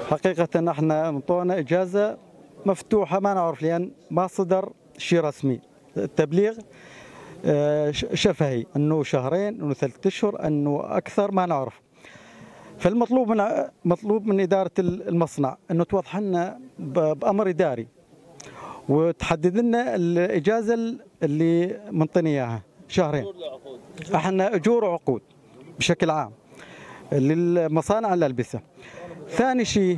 حقيقة احنا انطونا اجازة مفتوحة ما نعرف لان ما صدر شيء رسمي. التبليغ شفهي انه شهرين انه 3 اشهر انه اكثر ما نعرف. فالمطلوب من ادارة المصنع انه توضح لنا بامر اداري وتحدد لنا الاجازة اللي منطينا اياها شهرين. احنا اجور وعقود بشكل عام للمصانع الألبسة. ثاني شيء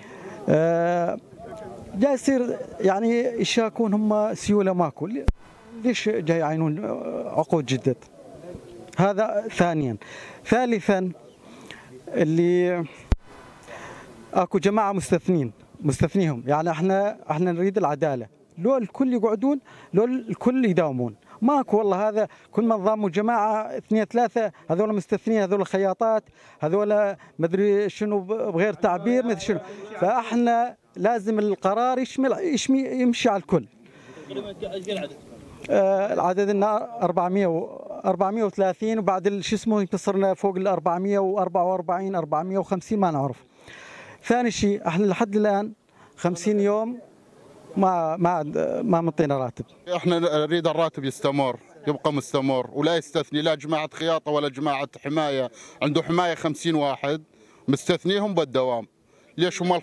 جاي يصير يعني يشاكون هم سيوله ماكو، ليش جاي يعينون عقود جدد؟ هذا ثانيا. ثالثا اللي اكو جماعه مستثنيهم، يعني احنا نريد العداله، لو الكل يقعدون لو الكل يداومون. ماكو والله هذا كل ما نظاموا جماعه 2 3 هذول مستثنين، هذول خياطات، هذول مدري شنو بغير تعبير مدري شنو. فاحنا لازم القرار يمشي على الكل. العدد لنا 430 وبعد شو اسمه صرنا فوق ال 444 450 ما نعرف. ثاني شيء احنا لحد الان 50 يوم ما منطينا راتب. احنا نريد الراتب يستمر، يبقى مستمر ولا يستثني لا جماعه خياطه ولا جماعه حمايه. عنده حمايه 50 واحد مستثنيهم بالدوام. ليش هم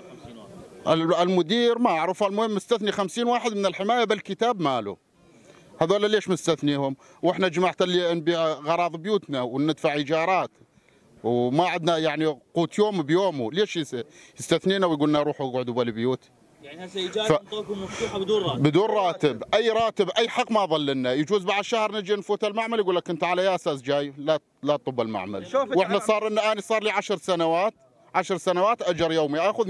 المدير ما اعرف، المهم مستثني 50 واحد من الحمايه بالكتاب ماله. هذول ليش مستثنيهم؟ واحنا جماعه اللي نبيع اغراض بيوتنا وندفع ايجارات وما عندنا يعني قوت يوم بيومه، ليش يستثنينا ويقول لنا روحوا اقعدوا بالبيوت؟ يعني هسه ايجار منطقتكم مفتوحه بدون راتب؟ بدون راتب، اي راتب اي حق ما ظل لنا. يجوز بعد شهر نجي نفوت المعمل يقول لك انت على يا اساس جاي لا تطب المعمل. واحنا صار لي 10 سنوات اجر يومي اخذ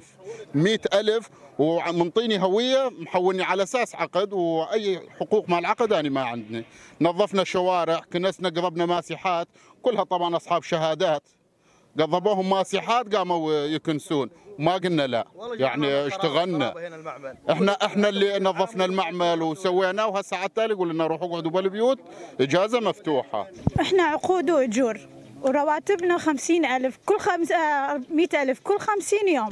100,000 ومنطيني هويه محولني على اساس عقد، واي حقوق مال العقد انا ما عندني. نظفنا شوارع، كنسنا، قضبنا ماسحات، كلها طبعا اصحاب شهادات. قضبوهم ماسحات قاموا يكنسون، ما قلنا لا، يعني اشتغلنا. احنا اللي نظفنا المعمل وسويناه، وهسه على التالي يقول لنا روحوا اقعدوا بالبيوت، اجازه مفتوحه. احنا عقود واجور ورواتبنا 50,000 كل 100,000 كل 50 يوم،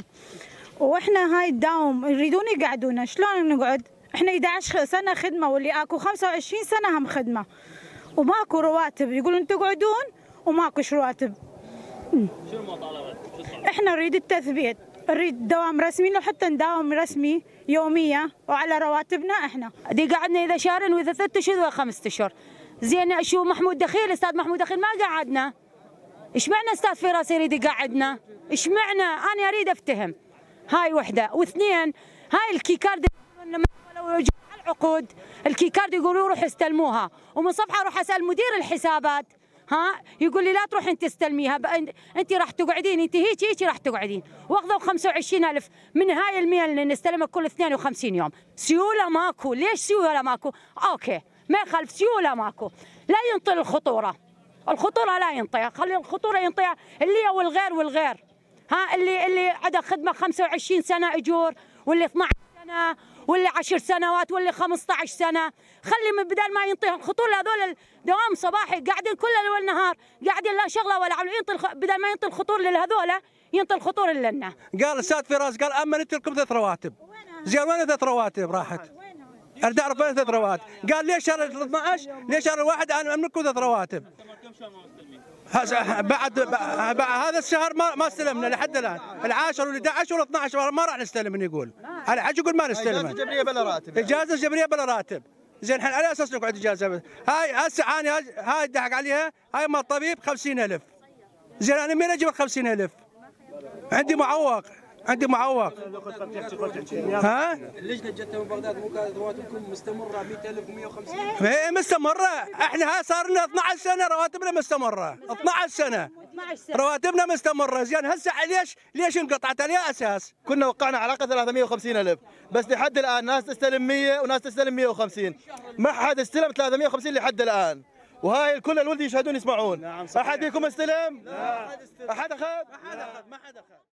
واحنا هاي الداوم يريدون يقعدونا. شلون نقعد؟ احنا 11 سنه خدمه واللي اكو 25 سنه هم خدمه وماكو رواتب. يقولون تقعدون وماكوش رواتب. شنو المطالبات؟ احنا نريد التثبيت، نريد دوام رسمي، لو حتى نداوم رسمي يوميه وعلى رواتبنا احنا. دي قعدنا اذا شهرين واذا 3 اشهر واذا 5 اشهر. زين شو محمود دخيل، استاذ محمود دخيل ما قعدنا. ايش معنى استاذ فراس يريد يقعدنا؟ ايش معنى؟ انا اريد افتهم. هاي وحده، واثنين هاي الكيكارد لو العقود الكيكارد يقولوا روح استلموها، ومن صبحه اروح اسال مدير الحسابات يقول لي لا تروح انت استلميها، انت راح تقعدين، انت هيك راح تقعدين، واخذوا 25,000 من هاي المية اللي نستلمها كل 52 يوم. سيوله ماكو. ليش سيوله ماكو؟ اوكي ما يخالف، سيوله ماكو. لا ينطي الخطوره لا ينطيها، خلي الخطوره ينطيها اللي هو والغير اللي عنده خدمه 25 سنه اجور، واللي 12 سنه، واللي 10 سنوات، واللي 15 سنه. خلي من بدل ما ينطيها الخطور لهذول دوام صباحي قاعدين كل الليل والنهار، قاعدين لا شغله ولا عمل. بدل ما ينطي الخطور لهذول ينطي الخطور لنا. قال الاستاذ فراس قال امنت لكم 3 رواتب. زين وين 3 رواتب راحت؟ اريد اعرف وين 3 رواتب؟ قال ليش شهر 12 ليش شهر 1 انا املككم 3 رواتب. بعد هذا الشهر ما استلمنا لحد الان. ال10 وال11 وال12 ما راح نستلم. يقول الحج يقول ما نستلم. اجازه جبريه بلا راتب. اجازه جبريه بلا راتب. زين احنا على اساس نقعد اجازه. هاي هسه انا هاي ضحك عليها، هاي مال الطبيب 50,000. زين انا منين اجيب 50,000؟ عندي معوق. ها؟ اللجنه جت من بغداد مو كانت رواتبكم مستمره 100,000 و150؟ ايه مستمره. احنا صار لنا 12 سنه رواتبنا مستمره. 12 سنه رواتبنا مستمره. زين هسه ليش انقطعت؟ على اساس كنا وقعنا علاقه 350,000 بس لحد الان ناس تستلم 100 وناس تستلم 150. ما حد استلم 350 لحد الان، وهاي الكل الولد يشهدون يسمعون. احد فيكم استلم؟ لا. احد اخذ؟ ما حد اخذ.